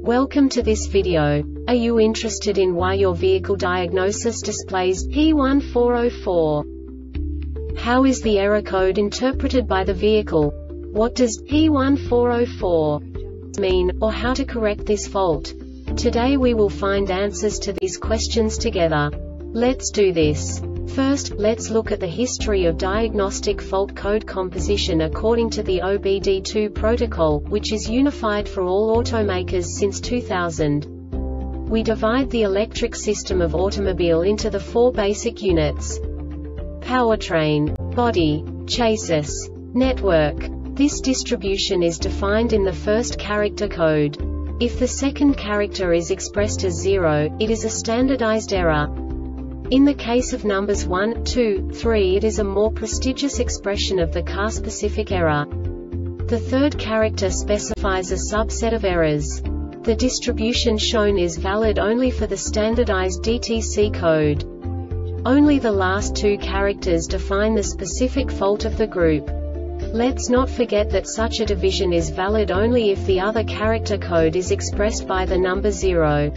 Welcome to this video. Are you interested in why your vehicle diagnosis displays P1404? How is the error code interpreted by the vehicle? What does P1404 mean, or how to correct this fault? Today we will find answers to these questions together. Let's do this. First, let's look at the history of diagnostic fault code composition according to the OBD2 protocol, which is unified for all automakers since 2000. We divide the electric system of automobile into the four basic units: powertrain, body, chassis, network. This distribution is defined in the first character code. If the second character is expressed as 0, it is a standardized error. In the case of numbers 1, 2, 3, it is a more prestigious expression of the car-specific error. The third character specifies a subset of errors. The distribution shown is valid only for the standardized DTC code. Only the last two characters define the specific fault of the group. Let's not forget that such a division is valid only if the other character code is expressed by the number 0.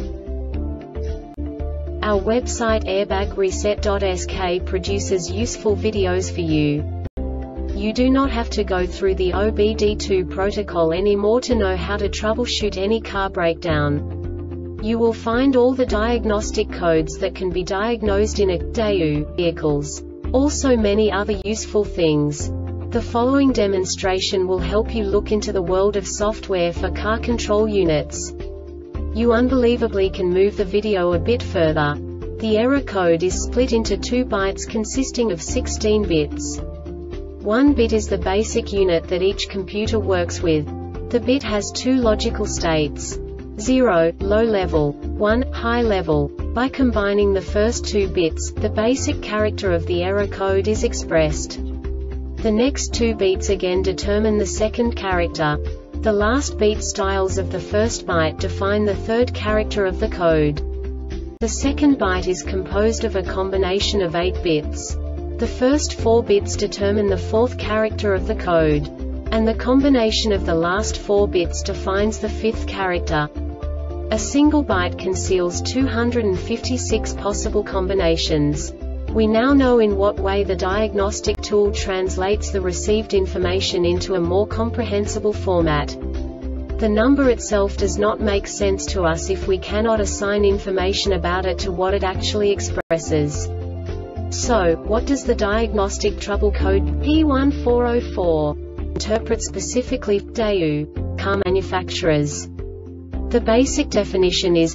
Our website airbagreset.sk produces useful videos for you. You do not have to go through the OBD2 protocol anymore to know how to troubleshoot any car breakdown. You will find all the diagnostic codes that can be diagnosed in a Daewoo vehicles. Also many other useful things. The following demonstration will help you look into the world of software for car control units. You unbelievably can move the video a bit further. The error code is split into 2 bytes consisting of 16 bits. 1 bit is the basic unit that each computer works with. The bit has 2 logical states: 0, low level, 1, high level. By combining the first 2 bits, the basic character of the error code is expressed. The next 2 beats again determine the second character. The last beat styles of the first byte define the third character of the code. The second byte is composed of a combination of 8 bits. The first 4 bits determine the fourth character of the code. And the combination of the last 4 bits defines the fifth character. A single byte conceals 256 possible combinations. We now know in what way the diagnostic tool translates the received information into a more comprehensible format. The number itself does not make sense to us if we cannot assign information about it to what it actually expresses. So, what does the diagnostic trouble code P1404 interpret specifically for Daewoo car manufacturers? The basic definition is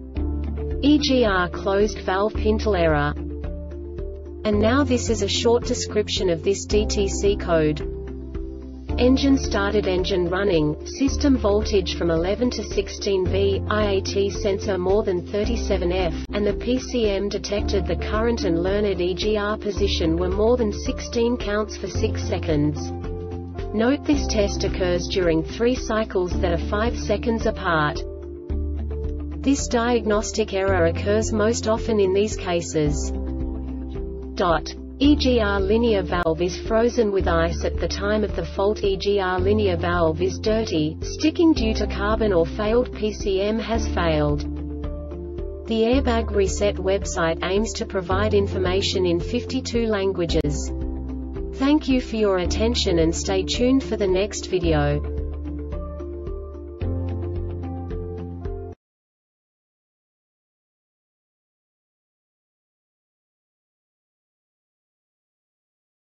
EGR closed valve pintle error. And now this is a short description of this DTC code. Engine started, engine running, system voltage from 11 to 16 V, IAT sensor more than 37 F, and the PCM detected the current and learned EGR position were more than 16 counts for 6 seconds. Note this test occurs during 3 cycles that are 5 seconds apart. This diagnostic error occurs most often in these cases. EGR linear valve is frozen with ice at the time of the fault. EGR linear valve is dirty, sticking due to carbon or failed PCM has failed. The Airbag Reset website aims to provide information in 52 languages. Thank you for your attention and stay tuned for the next video.